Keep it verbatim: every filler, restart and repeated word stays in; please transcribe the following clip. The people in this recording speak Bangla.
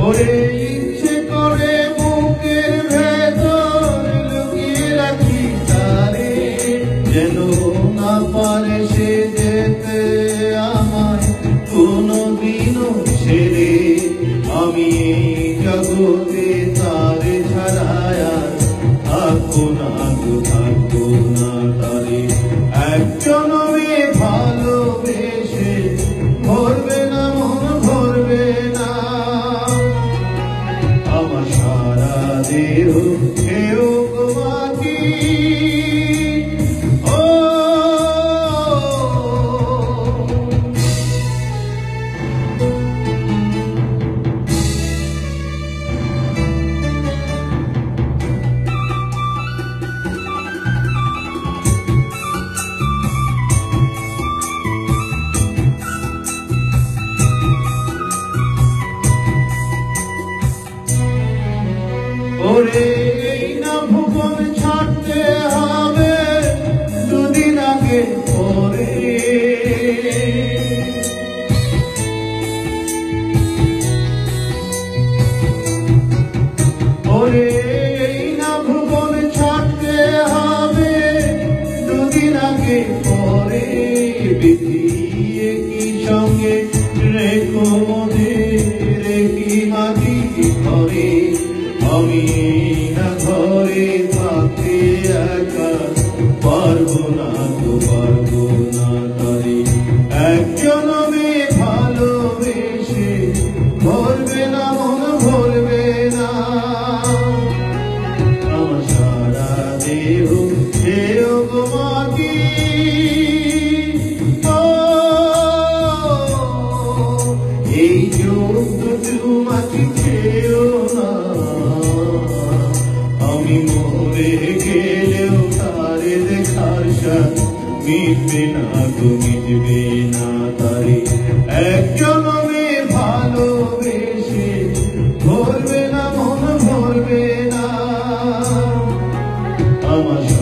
ওরে ইচ্ছে করে বুকের ভেতর লুকিয়ে রাখি তারে, যেন না পারে সে যেতে আমায় কোনোদিনও ছেড়ে। আমি এই জগতে তারে ছাড়ায় আর থাকবো না গো, থাকবো না তারে। একজন মেয়ে ভালোবেসে ভরবে না মন, ভরবে না আমার সারা দেহ কেউ বাকি। ওরে এই না ভুবন ছাড়তে হবে দুদিন আগে পরে, ওরে এই না ভুবন ছাড়তে হবে দুদিন আগে পরে। বিধিয়ে কি সঙ্গে রেখো মোদের কি মাটি ঘরে, আমি না ঘরে থাকতে একা পারবো না তো, পারবো না তারে। একজন মেয়ে ভালোবেসে ভরবে না মন, ভরবে না আমার সারা দেহ সেও মাটি। এই যৌতুক মাটি খেয়েও না, আমি মরে গেলেও তারে দেখার সাথ মিটবে না তো, মিটবে না তারে। একজন মেয়ে ভালোবেসে ভরবে না মন, ভরবে না আমার